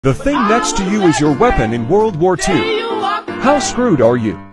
The thing next to you is your weapon in World War II. How screwed are you?